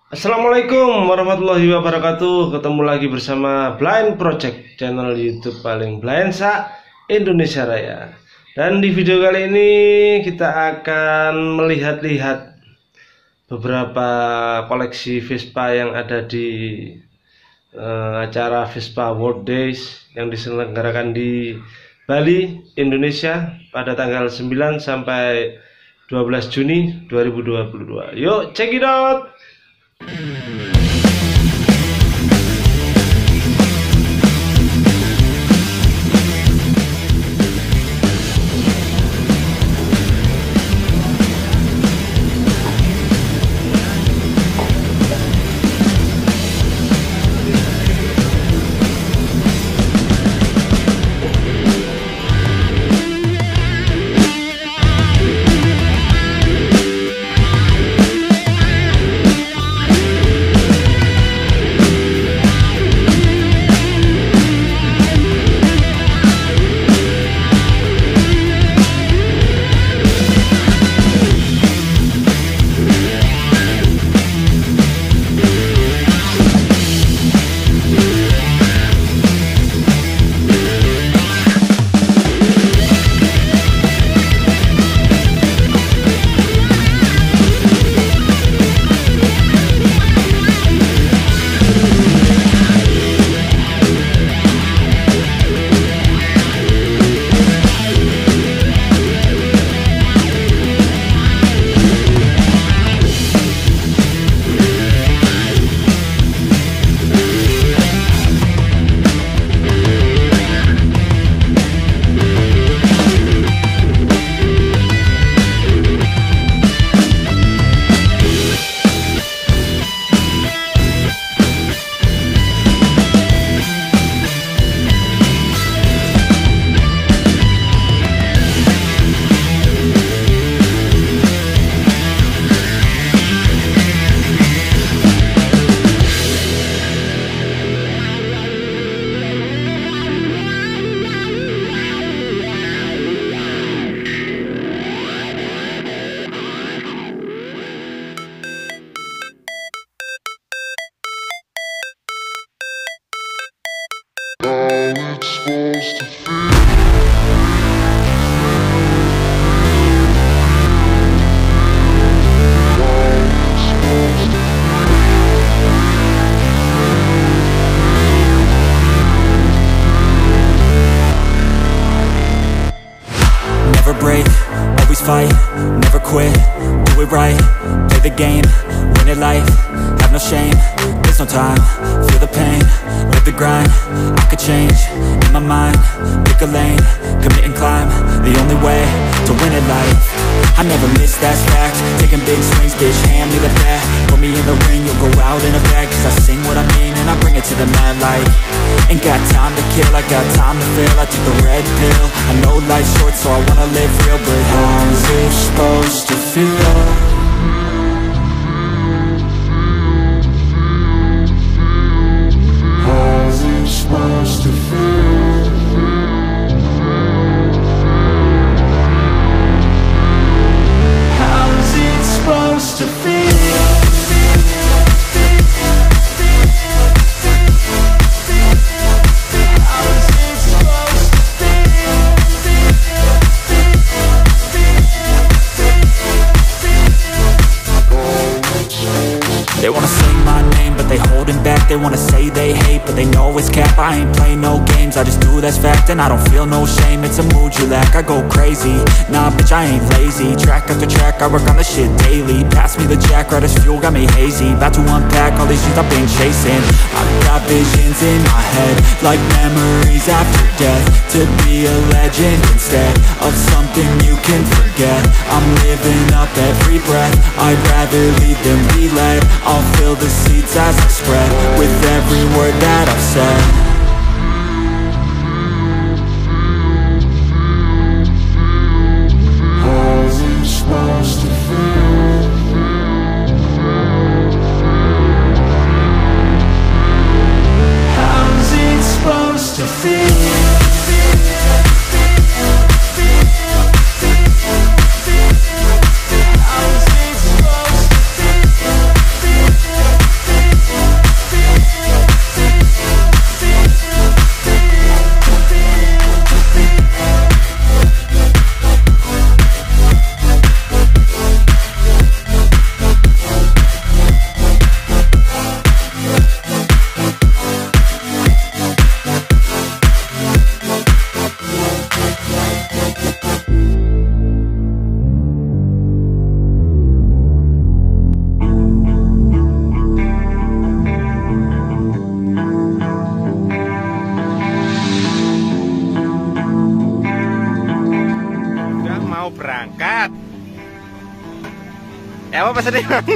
Assalamualaikum warahmatullahi wabarakatuh. Ketemu lagi bersama Blind Project, channel YouTube paling blind se-Indonesia Raya. Dan di video kali ini kita akan melihat-lihat beberapa koleksi Vespa yang ada di acara Vespa World Days yang diselenggarakan di Bali, Indonesia pada tanggal 9 sampai 12 Juni 2022. Yuk, check it out. Never break, always fight, never quit, do it right, play the game, win it life, have no shame, there's no time, feel the pain, live the grind, I could change, in my mind, pick a lane, commit and climb, the only way to win it life. I never miss, that's fact, taking big swings, bitch, hand me the bat, put me in the ring, you'll go out in a bag, cause I sing what I mean and I bring it to the mad light. Ain't got time to kill, I got time to feel, I took the red pill, I know life's short so I wanna live real, but how's it supposed to feel? How's it supposed to feel? How's it supposed to feel? They wanna say my name, but they holding back. They wanna say they hate, but they know it's cap. I ain't play no games, I just do that's fact. And I don't feel no shame, it's a mood you lack. I go crazy, nah bitch I ain't lazy. Track after track, I work on the shit daily. Pass me the jack, right as fuel, got me hazy. About to unpack all these things I've been chasing. I've got visions in my head, like memories after death. To be a legend instead of something you can forget. I'm living up every breath, I'd rather lead than be led. I'll fill the seeds as I spread with every word that I've said. How's it supposed to feel? How's it supposed to feel? How's it supposed to feel? pesennya Mang?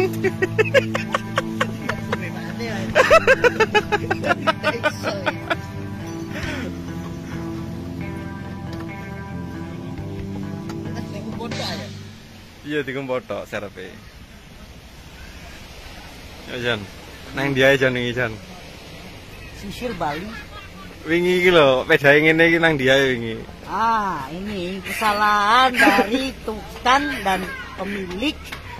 Iya dikumpoto sarepe. Ya Jan, nang dia Jan iki Jan. Sisir Bali. Wingi iki lho, pedae ngene iki nang dia wingi. Ah, ini kesalahan dari tukang dan pemilik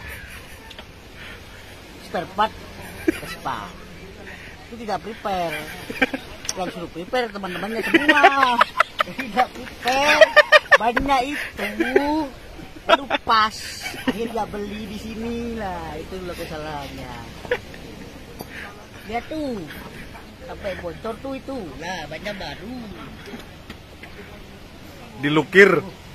spare part Vespa. Itu tidak prepare. Yang suruh prepare teman-temannya semua. Tidak prepare. Banyak itu. Aduh pas. Akhirnya beli di sini lah. Itu loh kesalahannya. Lihat tuh. Sampai bocor tuh itu. Lah, banyak baru. Dilukir.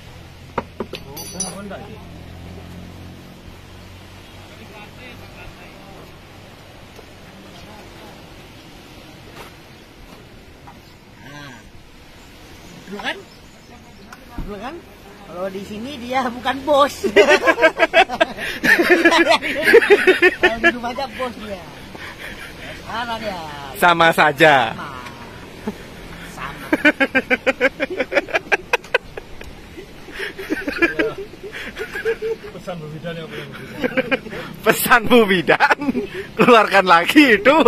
Dulu kan? Dulu kan? Kalau di sini dia bukan bos. Kalau di rumah aja bos dia. Sekarang ya. Sama saja. Sama. Pesan Bu Bidan ya, Pesan Bu Bidan. Keluarkan lagi itu.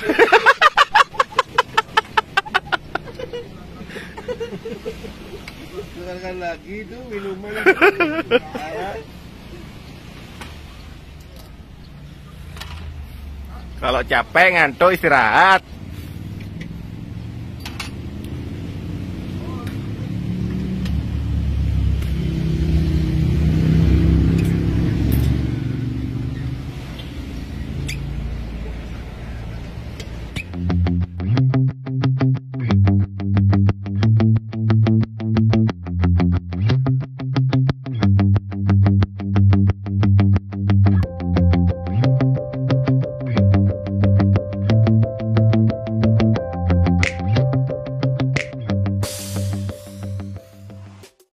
keluarkan lagi itu minuman. Kalau capek ngantuk istirahat.